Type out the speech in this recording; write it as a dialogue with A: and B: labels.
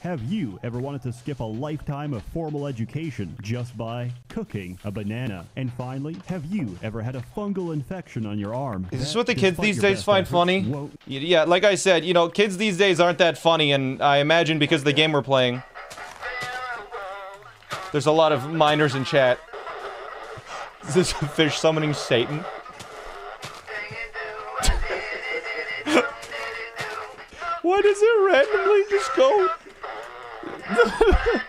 A: have you ever wanted to skip a lifetime of formal education just by cooking a banana? And finally, have you ever had a fungal infection on your arm?
B: Is this what the kids these days find funny? Yeah, like I said, you know, kids these days aren't that funny, and I imagine because of the game we're playing. There's a lot of minors in chat. Is this a fish summoning Satan? Why does it randomly just go?